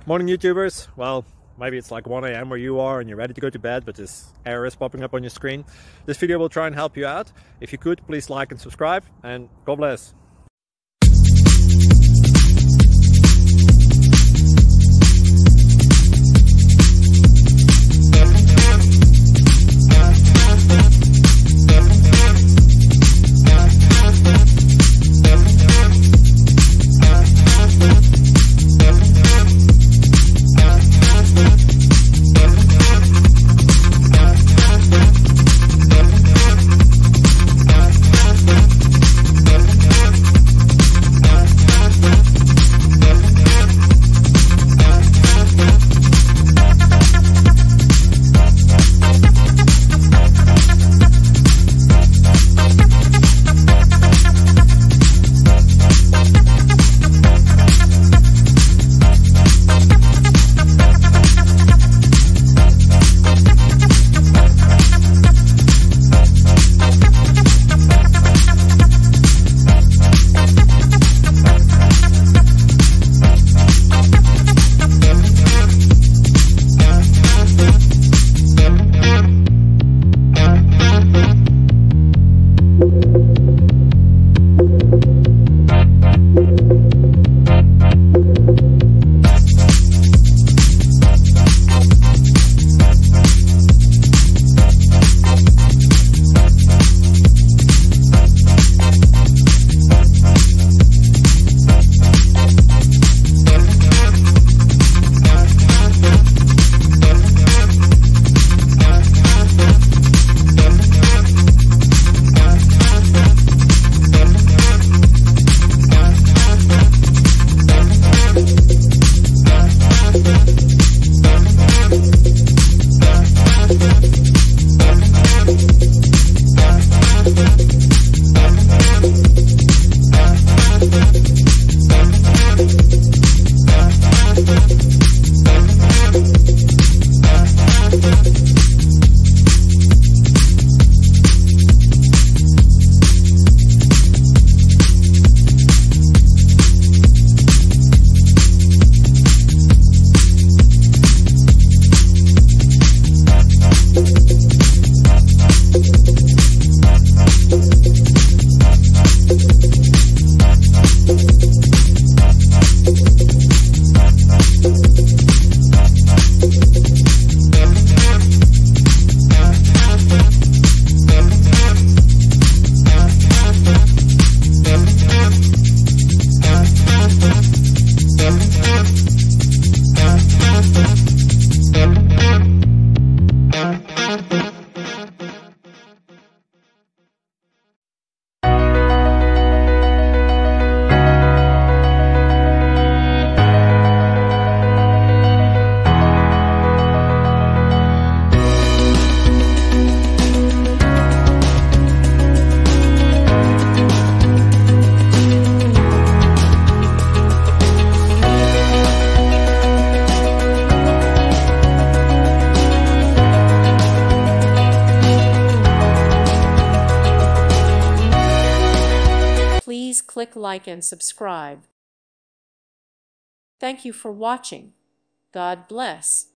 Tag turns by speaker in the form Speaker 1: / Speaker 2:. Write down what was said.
Speaker 1: Morning YouTubers. Well, maybe it's like 1 AM where you are and you're ready to go to bed, but this error is popping up on your screen. This video will try and help you out. If you could, please like and subscribe, and God bless.
Speaker 2: Please click like and subscribe. Thank you for watching. God bless.